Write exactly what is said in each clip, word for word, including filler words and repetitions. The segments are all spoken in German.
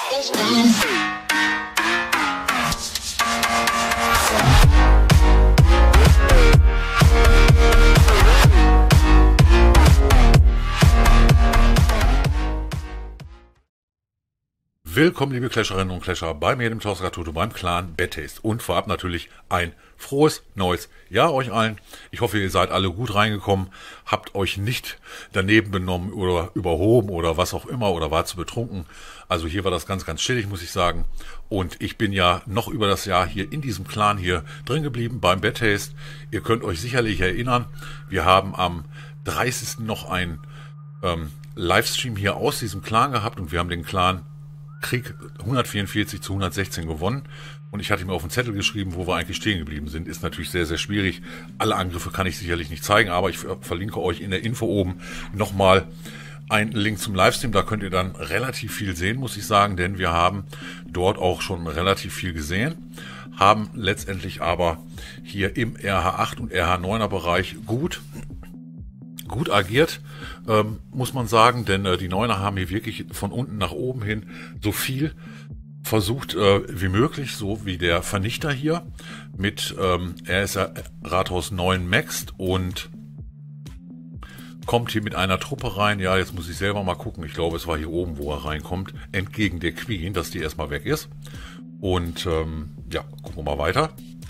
Willkommen, liebe Clasherinnen und Clasher, bei mir, dem Toastgatuto, beim Clan Bad Taste. Und vorab natürlich ein frohes neues Jahr euch allen. Ich hoffe, ihr seid alle gut reingekommen, habt euch nicht daneben benommen oder überhoben oder was auch immer oder wart zu betrunken. Also hier war das ganz, ganz chillig, muss ich sagen. Und ich bin ja noch über das Jahr hier in diesem Clan hier drin geblieben beim Bad Taste. Ihr könnt euch sicherlich erinnern, wir haben am dreißigsten noch einen ähm, Livestream hier aus diesem Clan gehabt und wir haben den Clan Krieg hundertvierundvierzig zu hundertsechzehn gewonnen und ich hatte mir auf den Zettel geschrieben, wo wir eigentlich stehen geblieben sind. Ist natürlich sehr, sehr schwierig. Alle Angriffe kann ich sicherlich nicht zeigen, aber ich verlinke euch in der Info oben nochmal einen Link zum Livestream. Da könnt ihr dann relativ viel sehen, muss ich sagen, denn wir haben dort auch schon relativ viel gesehen, haben letztendlich aber hier im R H acht und R H neuner Bereich gut gut agiert, ähm, muss man sagen, denn äh, die Neuner haben hier wirklich von unten nach oben hin so viel versucht äh, wie möglich, so wie der Vernichter hier mit, ähm, er ist ja Rathaus neun maxed und kommt hier mit einer Truppe rein. Ja, jetzt muss ich selber mal gucken, ich glaube, es war hier oben, wo er reinkommt, entgegen der Queen, dass die erstmal weg ist. Und ähm, ja, gucken wir mal weiter.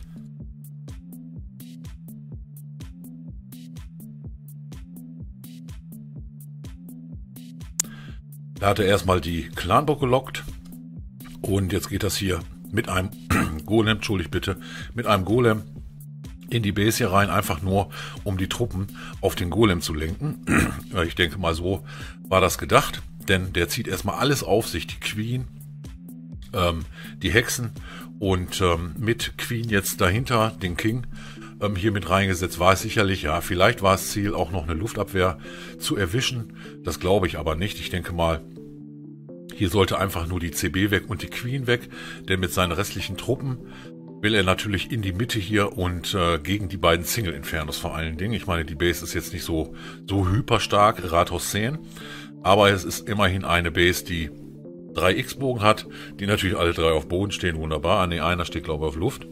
Da hat er erstmal die Clanburg gelockt und jetzt geht das hier mit einem Golem, entschuldigt bitte, mit einem Golem in die Base hier rein, einfach nur um die Truppen auf den Golem zu lenken. Ich denke mal, so war das gedacht, denn der zieht erstmal alles auf sich, die Queen, ähm, die Hexen und ähm, mit Queen jetzt dahinter den King ähm, hier mit reingesetzt, war es sicherlich, ja, vielleicht war es Ziel, auch noch eine Luftabwehr zu erwischen. Das glaube ich aber nicht. Ich denke mal, hier sollte einfach nur die C B weg und die Queen weg, denn mit seinen restlichen Truppen will er natürlich in die Mitte hier und äh, gegen die beiden Single-Infernos vor allen Dingen. Ich meine, die Base ist jetzt nicht so, so hyper stark, Rathaus zehn, aber es ist immerhin eine Base, die drei X-Bogen hat, die natürlich alle drei auf Boden stehen, wunderbar. Ah, ne, einer steht, glaube ich, auf Luft.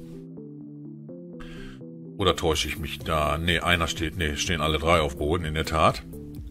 Oder täusche ich mich da? Ne, einer steht, ne, stehen alle drei auf Boden, in der Tat.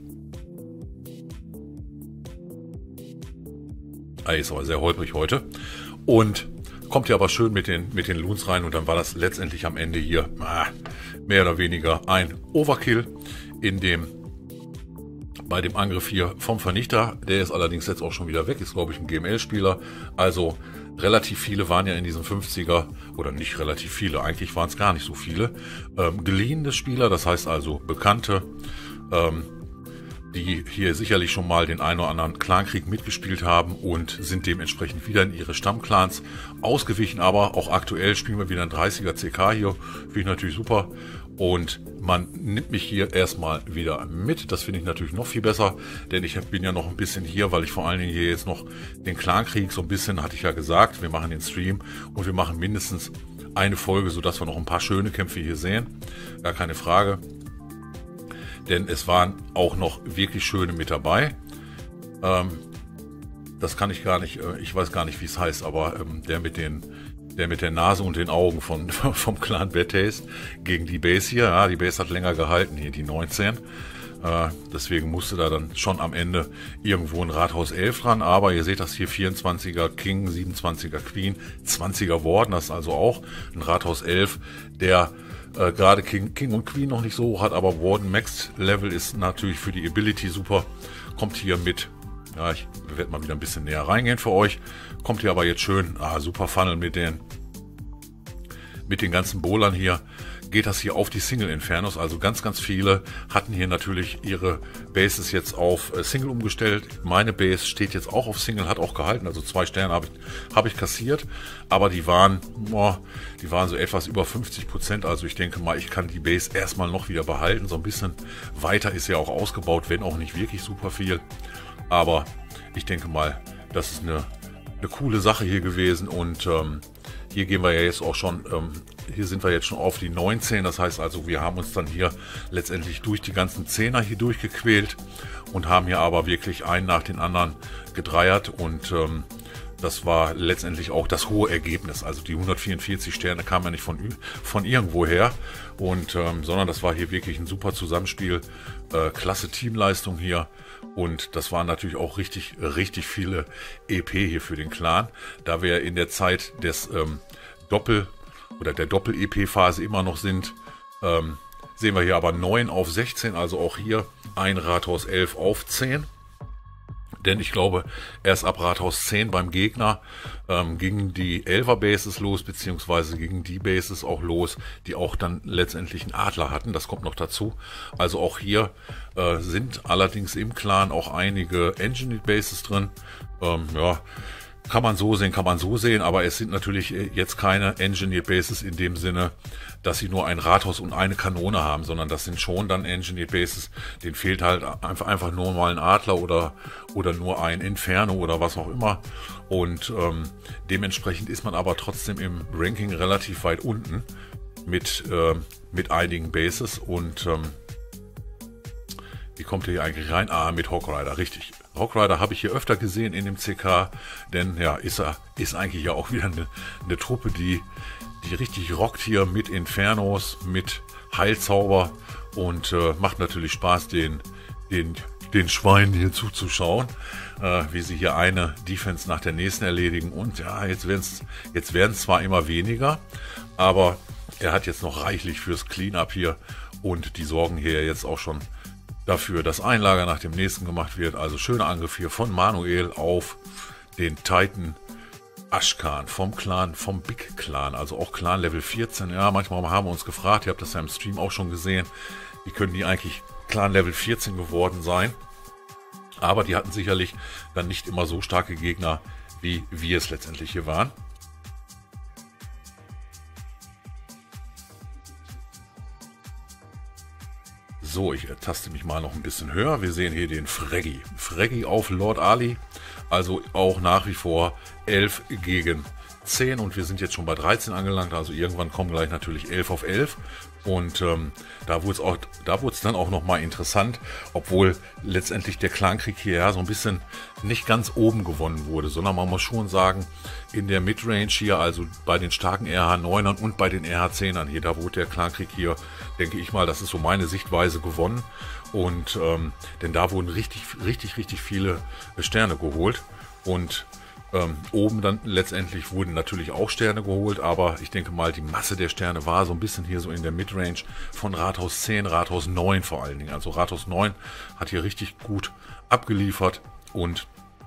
Ah, ist aber sehr holprig heute. Und kommt hier aber schön mit den, mit den Loons rein und dann war das letztendlich am Ende hier ah, mehr oder weniger ein Overkill in dem, bei dem Angriff hier vom Vernichter. Der ist allerdings jetzt auch schon wieder weg, ist glaube ich ein G M L-Spieler. Also relativ viele waren ja in diesem fünfziger, oder nicht relativ viele, eigentlich waren es gar nicht so viele, ähm, geliehene Spieler, das heißt also Bekannte, ähm, die hier sicherlich schon mal den einen oder anderen Clankrieg mitgespielt haben und sind dementsprechend wieder in ihre Stammclans ausgewichen. Aber auch aktuell spielen wir wieder ein dreißiger C K hier, finde ich natürlich super. Und man nimmt mich hier erstmal wieder mit. Das finde ich natürlich noch viel besser, denn ich bin ja noch ein bisschen hier, weil ich vor allen Dingen hier jetzt noch den Clankrieg so ein bisschen, hatte ich ja gesagt, wir machen den Stream und wir machen mindestens eine Folge, sodass wir noch ein paar schöne Kämpfe hier sehen. Gar keine Frage. Denn es waren auch noch wirklich schöne mit dabei. Ähm, das kann ich gar nicht, äh, ich weiß gar nicht, wie es heißt, aber ähm, der mit den, der mit der Nase und den Augen von, vom Clan Bad Taste gegen die Base hier. Ja, die Base hat länger gehalten hier, die neunzehn. Äh, deswegen musste da dann schon am Ende irgendwo ein Rathaus elf dran. Aber ihr seht das hier, vierundzwanziger King, siebenundzwanziger Queen, zwanziger Warden. Das ist also auch ein Rathaus elf, der Äh, gerade King, King und Queen noch nicht so hoch hat, aber Warden Max Level ist natürlich für die Ability super. Kommt hier mit, ja, ich werde mal wieder ein bisschen näher reingehen für euch. Kommt hier aber jetzt schön, ah, super Funnel mit den, mit den ganzen Bowlern hier. Geht das hier auf die Single Infernos, also ganz, ganz viele hatten hier natürlich ihre Bases jetzt auf Single umgestellt. Meine Base steht jetzt auch auf Single, hat auch gehalten, also zwei Sterne habe ich, hab ich kassiert, aber die waren, boah, die waren so etwas über fünfzig Prozent, also ich denke mal, ich kann die Base erstmal noch wieder behalten, so ein bisschen weiter ist ja auch ausgebaut, wenn auch nicht wirklich super viel, aber ich denke mal, das ist eine, eine coole Sache hier gewesen und ähm, hier gehen wir ja jetzt auch schon, ähm, hier sind wir jetzt schon auf die neunzehn, das heißt also, wir haben uns dann hier letztendlich durch die ganzen Zehner hier durchgequält und haben hier aber wirklich einen nach den anderen gedreiert und ähm, das war letztendlich auch das hohe Ergebnis. Also die hundertvierundvierzig Sterne kamen ja nicht von, von irgendwo her, und, ähm, sondern das war hier wirklich ein super Zusammenspiel, äh, klasse Teamleistung hier, und das waren natürlich auch richtig, richtig viele E P hier für den Clan, da wir in der Zeit des ähm, Doppel- oder der Doppel-E P-Phase immer noch sind. Ähm, sehen wir hier aber neun auf sechzehn, also auch hier ein Rathaus elf auf zehn. Denn ich glaube, erst ab Rathaus zehn beim Gegner ähm, gingen die elfer Bases los, beziehungsweise gingen die Bases auch los, die auch dann letztendlich einen Adler hatten. Das kommt noch dazu. Also auch hier äh, sind allerdings im Clan auch einige Engineered Bases drin. Ähm, ja, kann man so sehen, kann man so sehen, aber es sind natürlich jetzt keine Engineered Bases in dem Sinne, dass sie nur ein Rathaus und eine Kanone haben, sondern das sind schon dann Engineered Bases, denen fehlt halt einfach, einfach nur mal ein Adler oder, oder nur ein Inferno oder was auch immer, und ähm, dementsprechend ist man aber trotzdem im Ranking relativ weit unten mit, äh, mit einigen Bases. Und ähm, wie kommt ihr hier eigentlich rein? Ah, mit Hawk Rider, richtig. Hawk Rider habe ich hier öfter gesehen in dem C K, denn ja, ist er ist eigentlich ja auch wieder eine, eine Truppe, die, die richtig rockt hier mit Infernos, mit Heilzauber, und äh, macht natürlich Spaß, den, den, den Schweinen hier zuzuschauen, äh, wie sie hier eine Defense nach der nächsten erledigen. Und ja, jetzt werden es jetzt werden zwar immer weniger, aber er hat jetzt noch reichlich fürs Cleanup hier, und die sorgen hier jetzt auch schon dafür, dass ein Lager nach dem nächsten gemacht wird. Also schöner Angriff hier von Manuel auf den Titan Ashkan vom Clan, vom Big Clan, also auch Clan Level vierzehn. Ja, manchmal haben wir uns gefragt, ihr habt das ja im Stream auch schon gesehen, wie können die eigentlich Clan Level vierzehn geworden sein? Aber die hatten sicherlich dann nicht immer so starke Gegner, wie wir es letztendlich hier waren. So, ich taste mich mal noch ein bisschen höher. Wir sehen hier den Freggy. Freggy auf Lord Ali. Also auch nach wie vor elf gegen zehn. Und wir sind jetzt schon bei dreizehn angelangt. Also irgendwann kommen gleich natürlich elf auf elf. Und ähm, da wurde es auch, da wurde es dann auch nochmal interessant, obwohl letztendlich der Clankrieg hier ja so ein bisschen nicht ganz oben gewonnen wurde, sondern man muss schon sagen, in der Midrange hier, also bei den starken R H neunern und bei den R H zehnern hier, da wurde der Clankrieg hier, denke ich mal, das ist so meine Sichtweise, gewonnen. Und ähm, denn da wurden richtig, richtig, richtig viele Sterne geholt, und Ähm, oben dann letztendlich wurden natürlich auch Sterne geholt, aber ich denke mal, die Masse der Sterne war so ein bisschen hier so in der Midrange von Rathaus zehn, Rathaus neun vor allen Dingen. Also Rathaus neun hat hier richtig gut abgeliefert, und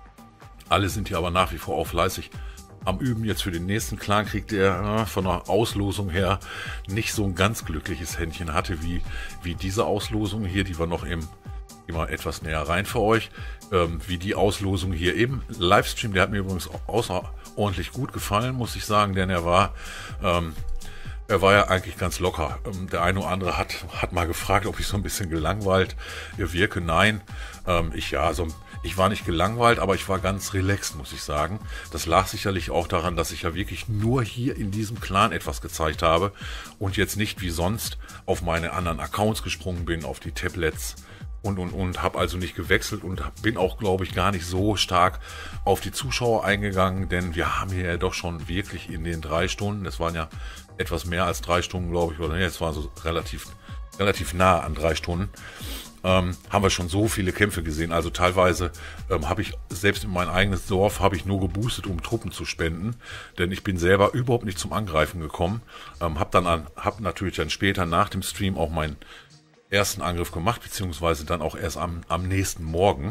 alle sind hier aber nach wie vor auch fleißig am Üben jetzt für den nächsten Clankrieg, der äh, von der Auslosung her nicht so ein ganz glückliches Händchen hatte wie, wie diese Auslosung hier, die wir noch im immer etwas näher rein für euch, ähm, wie die Auslosung hier im Livestream. Der hat mir übrigens außerordentlich gut gefallen, muss ich sagen, denn er war ähm, er war ja eigentlich ganz locker. Ähm, der eine oder andere hat, hat mal gefragt, ob ich so ein bisschen gelangweilt wirke. Nein, ähm, ich ja, so, ich war nicht gelangweilt, aber ich war ganz relaxed, muss ich sagen. Das lag sicherlich auch daran, dass ich ja wirklich nur hier in diesem Clan etwas gezeigt habe und jetzt nicht wie sonst auf meine anderen Accounts gesprungen bin, auf die Tablets und, und, und, habe also nicht gewechselt und bin auch, glaube ich, gar nicht so stark auf die Zuschauer eingegangen, denn wir haben hier ja doch schon wirklich in den drei Stunden, es waren ja etwas mehr als drei Stunden, glaube ich, oder nee, es war so relativ, relativ nah an drei Stunden, ähm, haben wir schon so viele Kämpfe gesehen. Also teilweise ähm, habe ich, selbst in mein eigenes Dorf, habe ich nur geboostet, um Truppen zu spenden, denn ich bin selber überhaupt nicht zum Angreifen gekommen, ähm, habe dann an, habe natürlich dann später nach dem Stream auch meinen ersten Angriff gemacht, beziehungsweise dann auch erst am, am nächsten Morgen,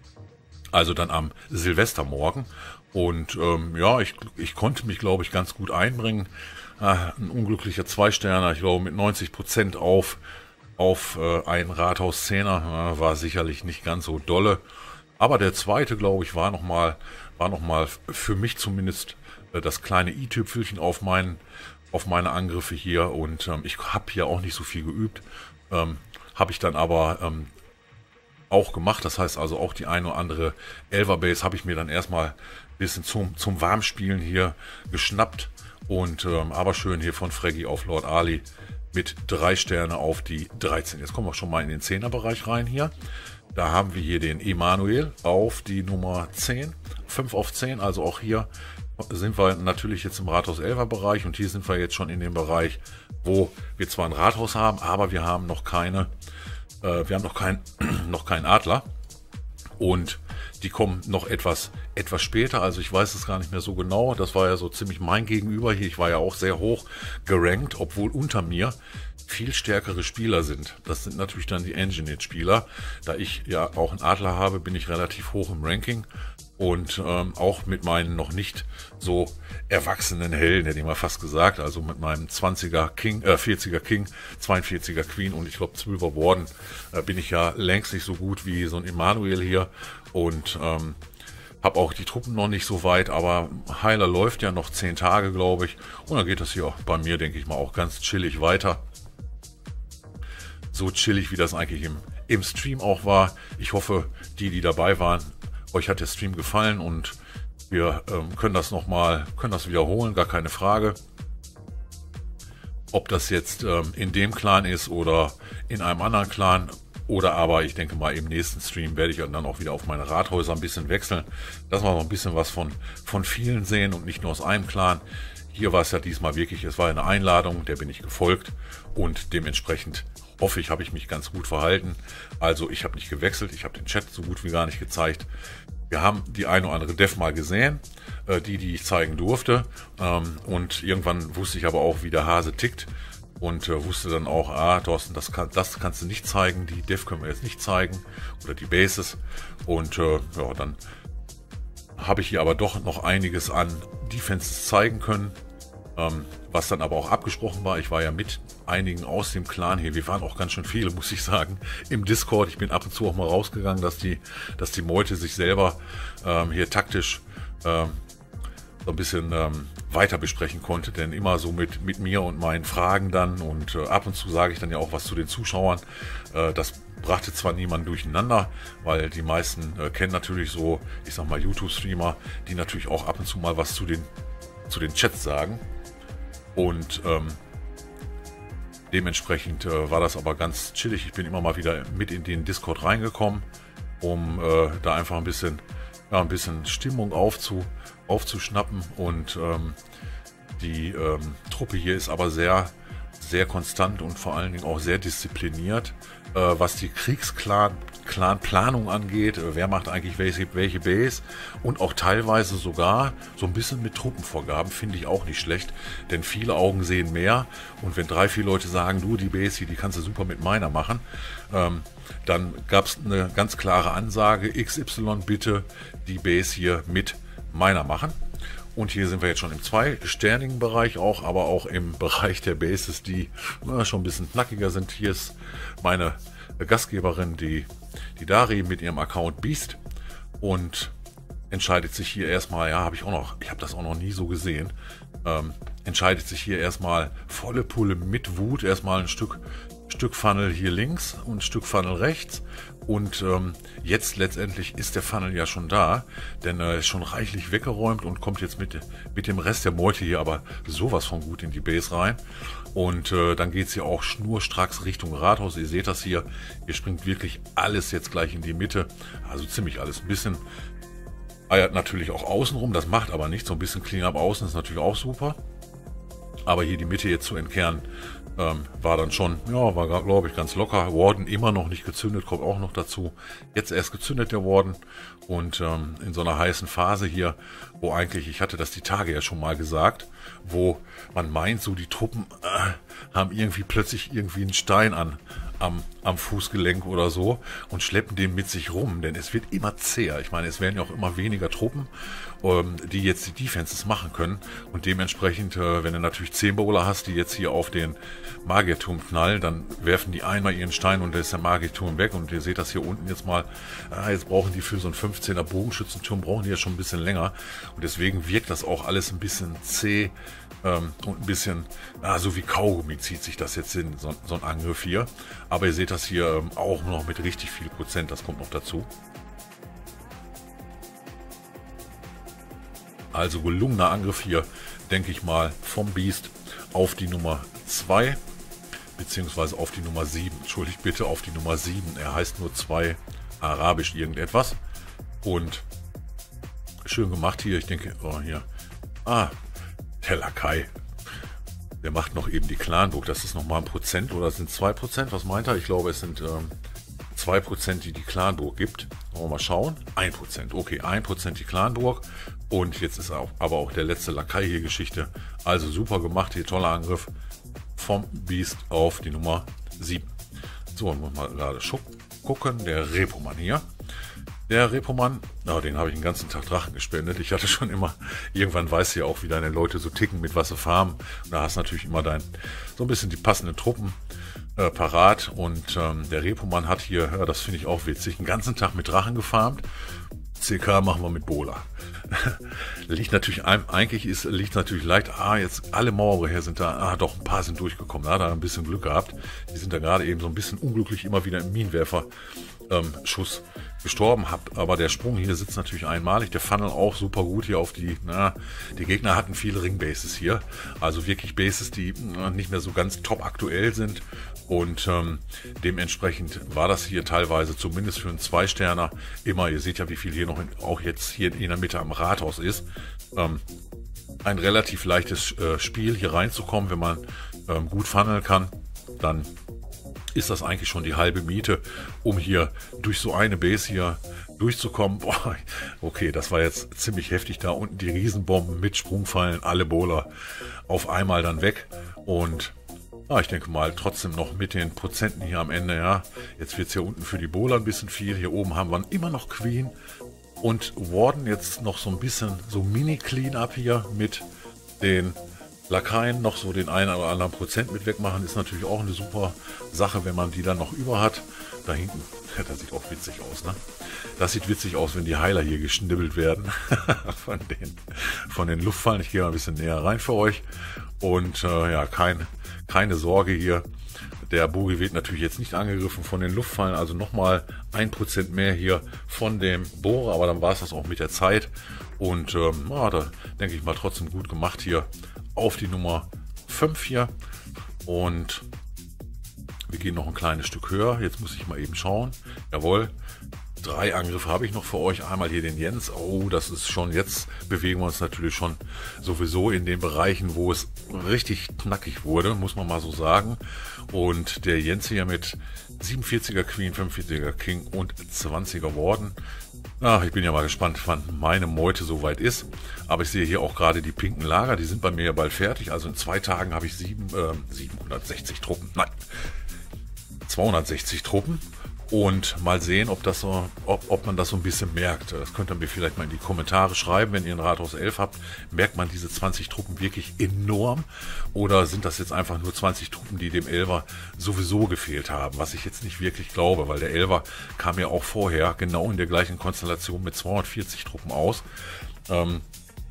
also dann am Silvestermorgen. Und ähm, ja, ich, ich konnte mich, glaube ich, ganz gut einbringen. Ah, ein unglücklicher Zweisterner, ich glaube mit neunzig Prozent auf, auf äh, ein Rathaus Zehner, äh, war sicherlich nicht ganz so dolle. Aber der zweite, glaube ich, war nochmal war noch mal für mich zumindest äh, das kleine i-Tüpfelchen auf, meinen, auf meine Angriffe hier. Und ähm, ich habe hier auch nicht so viel geübt. Ähm, habe ich dann aber ähm, auch gemacht. Das heißt also auch die eine oder andere Elfer Base habe ich mir dann erstmal ein bisschen zum, zum Warmspielen hier geschnappt. Und ähm, aber schön hier von Freggy auf Lord Ali mit drei Sterne auf die dreizehn. Jetzt kommen wir schon mal in den zehner Bereich rein hier. Da haben wir hier den Emanuel auf die Nummer zehn. fünf auf zehn, also auch hier sind wir natürlich jetzt im Rathaus elfer Bereich und hier sind wir jetzt schon in dem Bereich, wo wir zwar ein Rathaus haben, aber wir haben noch keine, äh, wir haben noch kein, noch keinen Adler und die kommen noch etwas, etwas später, also ich weiß es gar nicht mehr so genau, das war ja so ziemlich mein Gegenüber hier, ich war ja auch sehr hoch gerankt, obwohl unter mir viel stärkere Spieler sind. Das sind natürlich dann die Engineered-Spieler, da ich ja auch einen Adler habe, bin ich relativ hoch im Ranking. Und ähm, auch mit meinen noch nicht so erwachsenen Helden, hätte ich mal fast gesagt, also mit meinem zwanziger King, äh, vierziger King, zweiundvierziger Queen und ich glaube zwölfer Warden, äh, bin ich ja längst nicht so gut wie so ein Emanuel hier und ähm, habe auch die Truppen noch nicht so weit, aber Heiler läuft ja noch zehn Tage, glaube ich, und dann geht das hier auch bei mir, denke ich mal, auch ganz chillig weiter. So chillig, wie das eigentlich im, im Stream auch war. Ich hoffe, die, die dabei waren, euch hat der Stream gefallen und wir ähm, können das nochmal, können das wiederholen, gar keine Frage. Ob das jetzt ähm, in dem Clan ist oder in einem anderen Clan oder aber, ich denke mal, im nächsten Stream werde ich dann auch wieder auf meine Rathäuser ein bisschen wechseln, dass wir noch ein bisschen was von, von vielen sehen und nicht nur aus einem Clan. Hier war es ja diesmal wirklich, es war eine Einladung, der bin ich gefolgt und dementsprechend hoffe ich, habe ich mich ganz gut verhalten. Also ich habe nicht gewechselt, ich habe den Chat so gut wie gar nicht gezeigt. Wir haben die eine oder andere Dev mal gesehen, äh, die, die ich zeigen durfte. Ähm, und irgendwann wusste ich aber auch, wie der Hase tickt. Und äh, wusste dann auch, ah, Thorsten, das, kann, das kannst du nicht zeigen, die Dev können wir jetzt nicht zeigen. Oder die Bases. Und äh, ja, dann habe ich hier aber doch noch einiges an Defenses zeigen können. Ähm, was dann aber auch abgesprochen war. Ich war ja mit einigen aus dem Clan hier. Wir waren auch ganz schön viele, muss ich sagen, im Discord. Ich bin ab und zu auch mal rausgegangen, dass die, dass die Meute sich selber ähm, hier taktisch ähm, so ein bisschen ähm, weiter besprechen konnte. Denn immer so mit, mit mir und meinen Fragen dann und äh, ab und zu sage ich dann ja auch was zu den Zuschauern. Äh, das brachte zwar niemand durcheinander, weil die meisten äh, kennen natürlich so, ich sag mal, YouTube-Streamer, die natürlich auch ab und zu mal was zu den, zu den Chats sagen. Und ähm, dementsprechend äh, war das aber ganz chillig. Ich bin immer mal wieder mit in den Discord reingekommen, um äh, da einfach ein bisschen, ja, ein bisschen Stimmung aufzu, aufzuschnappen. Und ähm, die ähm, Truppe hier ist aber sehr, sehr konstant und vor allen Dingen auch sehr diszipliniert, äh, was die Kriegsplanung angeht. Äh, wer macht eigentlich welche, welche Base? Und auch teilweise sogar so ein bisschen mit Truppenvorgaben, finde ich auch nicht schlecht. Denn viele Augen sehen mehr. Und wenn drei, vier Leute sagen, du, die Base hier, die kannst du super mit meiner machen, ähm, dann gab es eine ganz klare Ansage, X Y bitte die Base hier mit meiner machen. Und hier sind wir jetzt schon im zweisternigen Bereich auch, aber auch im Bereich der Bases, die na, schon ein bisschen knackiger sind. Hier ist meine Gastgeberin, die, die Dari mit ihrem Account Beast und entscheidet sich hier erstmal, ja, habe ich auch noch, ich habe das auch noch nie so gesehen, ähm, entscheidet sich hier erstmal volle Pulle mit Wut, erstmal ein Stück, Stück Funnel hier links und ein Stück Funnel rechts. Und ähm, jetzt letztendlich ist der Funnel ja schon da, denn er äh, ist schon reichlich weggeräumt und kommt jetzt mit, mit dem Rest der Meute hier aber sowas von gut in die Base rein. Und äh, dann geht es hier auch schnurstracks Richtung Rathaus. Ihr seht das hier, hier springt wirklich alles jetzt gleich in die Mitte, also ziemlich alles. Ein bisschen eiert natürlich auch außenrum, das macht aber nichts. So ein bisschen Cleanup außen ist natürlich auch super. Aber hier die Mitte jetzt zu entkernen, Ähm, war dann schon, ja, war glaube ich ganz locker. Warden immer noch nicht gezündet, kommt auch noch dazu. Jetzt erst gezündet der Warden und ähm, in so einer heißen Phase hier, wo eigentlich, ich hatte das die Tage ja schon mal gesagt, wo man meint, so die Truppen äh, haben irgendwie plötzlich irgendwie einen Stein an am, am Fußgelenk oder so und schleppen den mit sich rum, denn es wird immer zäher. Ich meine, es werden ja auch immer weniger Truppen, ähm, die jetzt die Defenses machen können und dementsprechend, äh, wenn du natürlich zehn Bowler hast, die jetzt hier auf den Magierturm knallen, dann werfen die einmal ihren Stein und da ist der Magierturm weg und ihr seht das hier unten jetzt mal, ah, jetzt brauchen die für so einen fünfzehner Bogenschützenturm, brauchen die ja schon ein bisschen länger und deswegen wirkt das auch alles ein bisschen zäh ähm, und ein bisschen, ah, so wie Kaugummi zieht sich das jetzt hin, so, so ein Angriff hier. Aber ihr seht das hier ähm, auch noch mit richtig viel Prozent, das kommt noch dazu. Also gelungener Angriff hier, denke ich mal, vom Beast auf die Nummer zwei, beziehungsweise auf die Nummer sieben. Entschuldigt bitte, auf die Nummer sieben. Er heißt nur zwei, arabisch irgendetwas. Und schön gemacht hier. Ich denke, oh, hier. Ah, der Lakai. Der macht noch eben die Clanburg. Das ist nochmal ein Prozent oder sind zwei Prozent? Was meint er? Ich glaube, es sind ähm, zwei Prozent, die die Clanburg gibt. Wollen wir mal schauen. ein Prozent. Okay, ein Prozent die Clanburg. Und jetzt ist auch, aber auch der letzte Lakai hier Geschichte. Also super gemacht. Hier toller Angriff vom Beast auf die Nummer sieben. So, muss mal gerade gucken. Der Repoman hier. Der Repoman, oh, den habe ich den ganzen Tag Drachen gespendet. Ich hatte schon immer, irgendwann weißt du ja auch, wie deine Leute so ticken, mit was sie farmen. Und da hast du natürlich immer dein, so ein bisschen die passenden Truppen äh, parat. Und ähm, der Repoman hat hier, ja, das finde ich auch witzig, den ganzen Tag mit Drachen gefarmt. C K machen wir mit Bola. liegt natürlich, eigentlich ist, liegt natürlich leicht, ah, jetzt alle Mauerbrecher sind da, ah, doch, ein paar sind durchgekommen, da hat er ein bisschen Glück gehabt. Die sind da gerade eben so ein bisschen unglücklich immer wieder im Minenwerfer ähm, Schuss gestorben, hab, aber der Sprung hier sitzt natürlich einmalig, der Funnel auch super gut hier auf die, na, die Gegner hatten viele Ringbases hier, also wirklich Bases, die na, nicht mehr so ganz top aktuell sind und ähm, dementsprechend war das hier teilweise zumindest für einen Zwei-Sterner immer, ihr seht ja, wie viel hier noch in, auch jetzt hier in der Mitte am Rathaus ist, ähm, ein relativ leichtes äh, Spiel hier reinzukommen, wenn man ähm, gut funneln kann, dann ist das eigentlich schon die halbe Miete, um hier durch so eine Base hier durchzukommen. Boah, okay, das war jetzt ziemlich heftig. Da unten die Riesenbomben mit Sprungfallen, alle Bowler auf einmal dann weg. Und ja, ich denke mal trotzdem noch mit den Prozenten hier am Ende. Ja, jetzt wird es hier unten für die Bowler ein bisschen viel. Hier oben haben wir immer noch Queen und Warden. Jetzt noch so ein bisschen so Mini-Clean-Up hier mit den Lakaien noch so den einen oder anderen Prozent mit wegmachen, ist natürlich auch eine super Sache, wenn man die dann noch über hat. Da hinten, das sieht auch witzig aus, ne? Das sieht witzig aus, wenn die Heiler hier geschnibbelt werden von den, von den Luftfallen. Ich gehe mal ein bisschen näher rein für euch. Und äh, ja, kein, keine Sorge hier. Der Bogi wird natürlich jetzt nicht angegriffen von den Luftfallen, also nochmal ein Prozent mehr hier von dem Bohrer, aber dann war es das auch mit der Zeit. Und ähm, ja, da denke ich mal trotzdem gut gemacht hier auf die Nummer fünf hier. Und wir gehen noch ein kleines Stück höher. Jetzt muss ich mal eben schauen. Jawohl, drei Angriffe habe ich noch für euch. Einmal hier den Jens. Oh, das ist schon, jetzt bewegen wir uns natürlich schon sowieso in den Bereichen, wo es richtig knackig wurde, muss man mal so sagen. Und der Jens hier mit siebenundvierziger Queen, fünfundvierziger King und zwanziger Warden. Ach, ich bin ja mal gespannt, wann meine Meute soweit ist. Aber ich sehe hier auch gerade die pinken Lager, die sind bei mir ja bald fertig. Also in zwei Tagen habe ich sieben, äh, siebenhundertsechzig Truppen. Nein, zweihundertsechzig Truppen. Und mal sehen, ob, das so, ob, ob man das so ein bisschen merkt. Das könnt ihr mir vielleicht mal in die Kommentare schreiben, wenn ihr ein Rathaus elf habt. Merkt man diese zwanzig Truppen wirklich enorm? Oder sind das jetzt einfach nur zwanzig Truppen, die dem Elfer sowieso gefehlt haben? Was ich jetzt nicht wirklich glaube, weil der Elfer kam ja auch vorher genau in der gleichen Konstellation mit zweihundertvierzig Truppen aus. Ähm,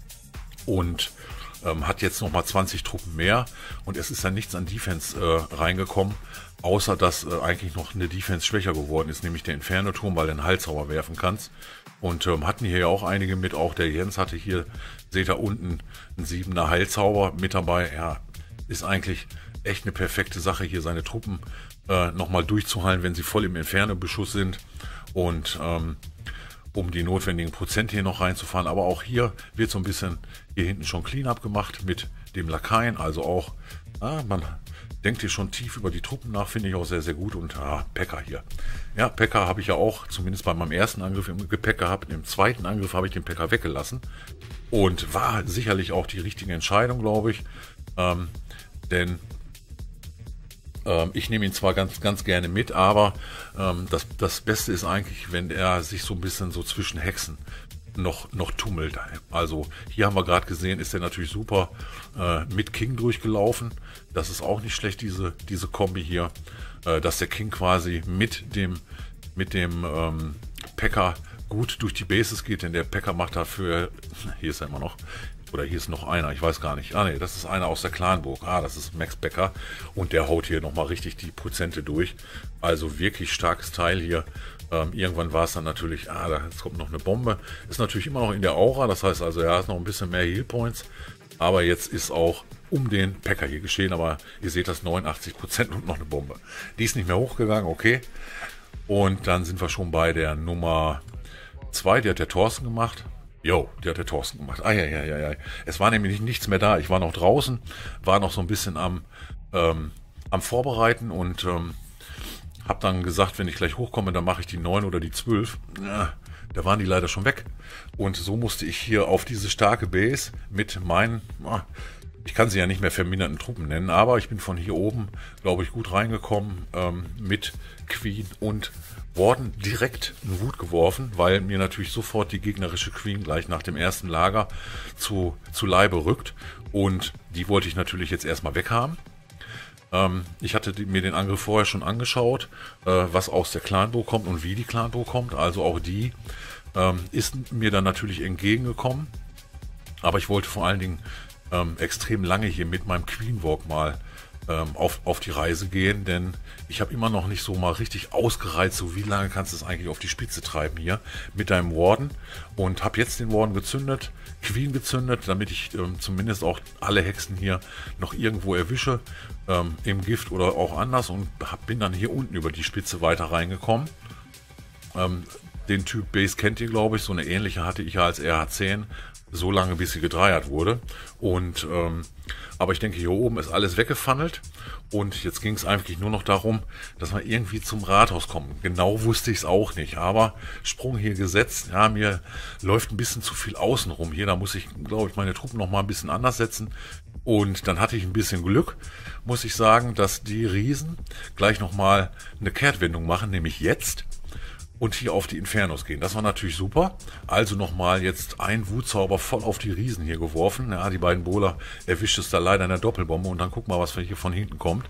und ähm, hat jetzt nochmal zwanzig Truppen mehr. Und es ist dann nichts an Defense äh, reingekommen. Außer, dass äh, eigentlich noch eine Defense schwächer geworden ist, nämlich der Inferno-Turm, weil du einen Halszauber werfen kannst. Und ähm, hatten hier ja auch einige mit, auch der Jens hatte hier, seht ihr unten, einen siebener Heilzauber mit dabei. Ja, ist eigentlich echt eine perfekte Sache, hier seine Truppen äh, nochmal durchzuhalten, wenn sie voll im Inferno-Beschuss sind. Und ähm, um die notwendigen Prozent hier noch reinzufahren. Aber auch hier wird so ein bisschen hier hinten schon Cleanup gemacht mit dem Lakaien, also auch, ah, man denkt hier schon tief über die Truppen nach, finde ich auch sehr, sehr gut. Und ah, Pekka hier. Ja, Pekka habe ich ja auch, zumindest bei meinem ersten Angriff im Gepäck gehabt. Im zweiten Angriff habe ich den Pekka weggelassen. Und war sicherlich auch die richtige Entscheidung, glaube ich. Ähm, denn ähm, ich nehme ihn zwar ganz, ganz gerne mit, aber ähm, das, das Beste ist eigentlich, wenn er sich so ein bisschen so zwischen Hexen noch, noch tummelt. Also hier haben wir gerade gesehen, ist er natürlich super äh, mit King durchgelaufen. Das ist auch nicht schlecht, diese, diese Kombi hier, äh, dass der King quasi mit dem, mit dem ähm, Pekka gut durch die Bases geht, denn der Pekka macht dafür, hier ist er immer noch, oder hier ist noch einer, ich weiß gar nicht. Ah ne, das ist einer aus der Clanburg. Ah, das ist Max Becker und der haut hier nochmal richtig die Prozente durch. Also wirklich starkes Teil hier. Ähm, irgendwann war es dann natürlich, ah, da jetzt kommt noch eine Bombe. Ist natürlich immer noch in der Aura, das heißt also, er hat noch ein bisschen mehr Heal Points. Aber jetzt ist auch um den Pekka hier geschehen, aber ihr seht das neunundachtzig Prozent und noch eine Bombe. Die ist nicht mehr hochgegangen, okay. Und dann sind wir schon bei der Nummer zwei, die hat der Thorsten gemacht. Jo, die hat der Thorsten gemacht. Ah, ja, ja, ja, ja. Es war nämlich nichts mehr da. Ich war noch draußen, war noch so ein bisschen am, ähm, am Vorbereiten und ähm, habe dann gesagt, wenn ich gleich hochkomme, dann mache ich die neun oder die zwölf. Ja, da waren die leider schon weg. Und so musste ich hier auf diese starke Base mit meinen, ich kann sie ja nicht mehr verminderten Truppen nennen, aber ich bin von hier oben, glaube ich, gut reingekommen ähm, mit Queen und Warden direkt einen Wut geworfen, weil mir natürlich sofort die gegnerische Queen gleich nach dem ersten Lager zu, zu Leibe rückt. Und die wollte ich natürlich jetzt erstmal weghaben. Ähm, ich hatte die, mir den Angriff vorher schon angeschaut, äh, was aus der Clanburg kommt und wie die Clanburg kommt. Also auch die ähm, ist mir dann natürlich entgegengekommen. Aber ich wollte vor allen Dingen ähm, extrem lange hier mit meinem Queen Walk mal ähm, auf, auf die Reise gehen, denn ich habe immer noch nicht so mal richtig ausgereizt, so wie lange kannst du es eigentlich auf die Spitze treiben hier mit deinem Warden, und habe jetzt den Warden gezündet, Queen gezündet, damit ich ähm, zumindest auch alle Hexen hier noch irgendwo erwische, ähm, im Gift oder auch anders, und hab, bin dann hier unten über die Spitze weiter reingekommen. Ähm, den Typ Base kennt ihr, glaube ich, so eine ähnliche hatte ich ja als R H zehn, so lange bis sie gedreiert wurde. Und ähm, aber ich denke, hier oben ist alles weggefunnelt und jetzt ging es eigentlich nur noch darum, dass wir irgendwie zum Rathaus kommen. Genau wusste ich es auch nicht, aber Sprung hier gesetzt. Ja, mir läuft ein bisschen zu viel außen rum hier. Da muss ich, glaube ich, meine Truppen noch mal ein bisschen anders setzen. Und dann hatte ich ein bisschen Glück, muss ich sagen, dass die Riesen gleich noch mal eine Kehrtwendung machen, nämlich jetzt. Und hier auf die Infernos gehen. Das war natürlich super. Also nochmal jetzt ein Wutzauber voll auf die Riesen hier geworfen. Ja, die beiden Bowler erwischt es da leider in der Doppelbombe. Und dann guck mal, was hier von hinten kommt.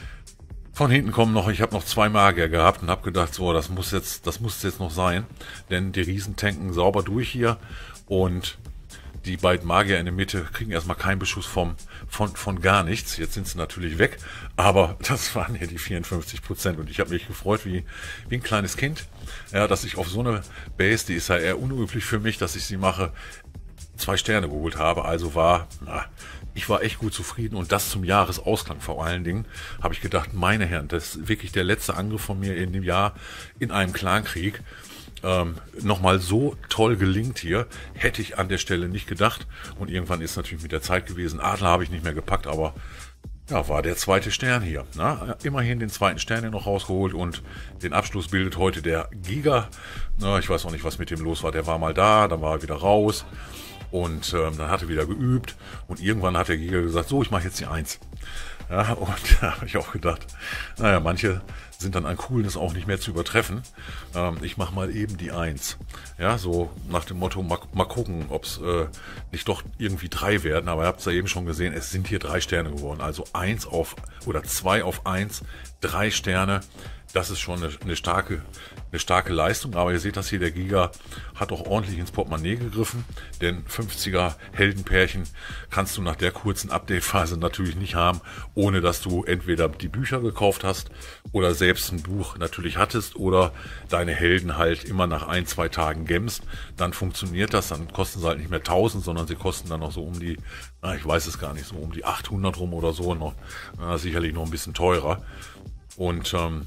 Von hinten kommen noch, ich habe noch zwei Magier gehabt und habe gedacht, so, das muss jetzt, das muss jetzt noch sein. Denn die Riesen tanken sauber durch hier. Und die beiden Magier in der Mitte kriegen erstmal keinen Beschuss vom, von, von gar nichts. Jetzt sind sie natürlich weg, aber das waren ja die vierundfünfzig Prozent und ich habe mich gefreut wie, wie ein kleines Kind, ja, dass ich auf so eine Base, die ist ja eher unüblich für mich, dass ich sie mache, zwei Sterne geholt habe. Also war, na, ich war echt gut zufrieden, und das zum Jahresausklang vor allen Dingen, habe ich gedacht, meine Herren, das ist wirklich der letzte Angriff von mir in dem Jahr in einem Clankrieg. Ähm, nochmal so toll gelingt hier, hätte ich an der Stelle nicht gedacht. Und irgendwann ist natürlich mit der Zeit gewesen, Adler habe ich nicht mehr gepackt, aber ja, war der zweite Stern hier. Na, immerhin den zweiten Stern hier noch rausgeholt, und den Abschluss bildet heute der Giga. Na, ich weiß auch nicht, was mit dem los war, der war mal da, dann war er wieder raus und ähm, dann hat er wieder geübt, und irgendwann hat der Giga gesagt, so, ich mache jetzt die Eins. Ja, und da habe ich auch gedacht, naja, manche sind dann an Coolness auch nicht mehr zu übertreffen. Ähm, ich mache mal eben die Eins. Ja, so nach dem Motto, mal, mal gucken, ob es äh, nicht doch irgendwie drei werden. Aber ihr habt es ja eben schon gesehen, es sind hier drei Sterne geworden. Also eins auf, oder zwei auf eins, drei Sterne. Das ist schon eine, eine starke, eine starke Leistung. Aber ihr seht das hier, der Giga hat auch ordentlich ins Portemonnaie gegriffen. Denn fünfziger Heldenpärchen kannst du nach der kurzen Update-Phase natürlich nicht haben, ohne dass du entweder die Bücher gekauft hast oder selbst ein Buch natürlich hattest oder deine Helden halt immer nach ein, zwei Tagen gemmst. Dann funktioniert das, dann kosten sie halt nicht mehr tausend, sondern sie kosten dann noch so um die, na, ich weiß es gar nicht, so um die achthundert rum oder so, noch, na, sicherlich noch ein bisschen teurer. Und ähm,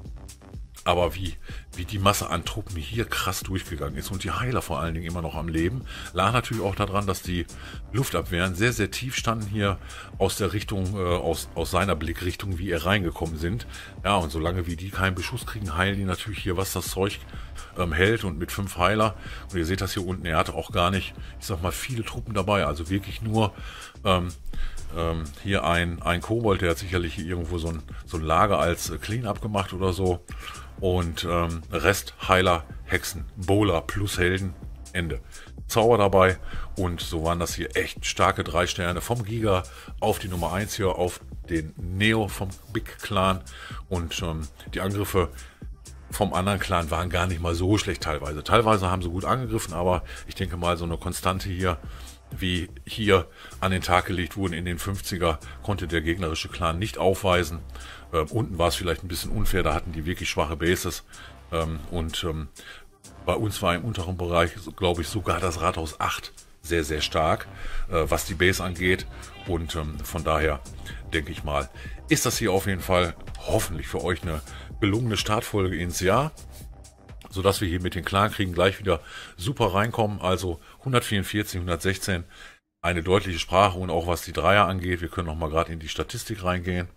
aber wie, wie die Masse an Truppen hier krass durchgegangen ist und die Heiler vor allen Dingen immer noch am Leben, lag natürlich auch daran, dass die Luftabwehren sehr, sehr tief standen hier aus der Richtung, äh, aus, aus seiner Blickrichtung, wie er reingekommen sind. Ja, und solange wie die keinen Beschuss kriegen, heilen die natürlich hier, was das Zeug ähm, hält, und mit fünf Heiler. Und ihr seht das hier unten, er hatte auch gar nicht, ich sag mal, viele Truppen dabei, also wirklich nur ähm, ähm, hier ein, ein Kobold, der hat sicherlich hier irgendwo so ein, so ein Lager als äh, Clean-Up gemacht oder so. Und ähm, Rest, Heiler, Hexen, Bowler plus Helden, Ende. Zauber dabei, und so waren das hier echt starke drei Sterne vom Giga auf die Nummer eins hier, auf den Neo vom Big Clan, und ähm, die Angriffe vom anderen Clan waren gar nicht mal so schlecht teilweise. Teilweise haben sie gut angegriffen, aber ich denke mal, so eine Konstante hier, wie hier an den Tag gelegt wurden in den fünfziger, konnte der gegnerische Clan nicht aufweisen. Ähm, unten war es vielleicht ein bisschen unfair, da hatten die wirklich schwache Bases. Ähm, und ähm, bei uns war im unteren Bereich, glaube ich, sogar das Rathaus acht sehr, sehr stark, äh, was die Base angeht. Und ähm, von daher denke ich mal, ist das hier auf jeden Fall hoffentlich für euch eine gelungene Startfolge ins Jahr. sodass wir hier mit den Clankriegen gleich wieder super reinkommen. Also hundertvierundvierzig, hundertsechzehn, eine deutliche Sprache und auch was die Dreier angeht. Wir können noch mal gerade in die Statistik reingehen.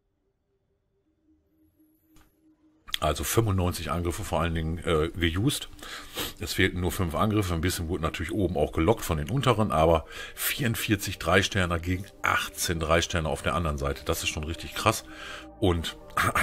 Also fünfundneunzig Angriffe vor allen Dingen äh, geused. Es fehlten nur fünf Angriffe. Ein bisschen wurde natürlich oben auch gelockt von den unteren, aber vierundvierzig Drei-Sterner gegen achtzehn Drei-Sterner auf der anderen Seite. Das ist schon richtig krass. Und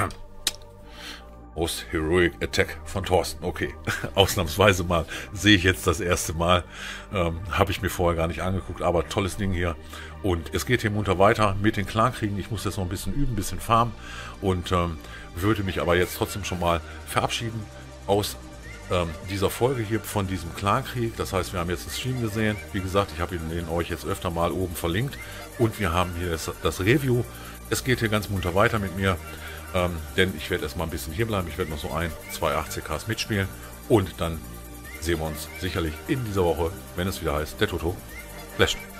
Most Heroic Attack von Thorsten. Okay, ausnahmsweise mal sehe ich jetzt das erste Mal. Ähm, Habe ich mir vorher gar nicht angeguckt, aber tolles Ding hier. Und es geht hier munter weiter mit den Clankriegen. Ich muss jetzt noch ein bisschen üben, ein bisschen farmen und ähm, würde mich aber jetzt trotzdem schon mal verabschieden aus ähm, dieser Folge hier von diesem Clankrieg. Das heißt, wir haben jetzt einen Stream gesehen. Wie gesagt, ich habe ihn den euch jetzt öfter mal oben verlinkt. Und wir haben hier das, das Review. Es geht hier ganz munter weiter mit mir. Ähm, denn ich werde erstmal ein bisschen hier bleiben. Ich werde noch so ein, zwei achtzig Ks mitspielen. Und dann sehen wir uns sicherlich in dieser Woche, wenn es wieder heißt, der Toto flasht.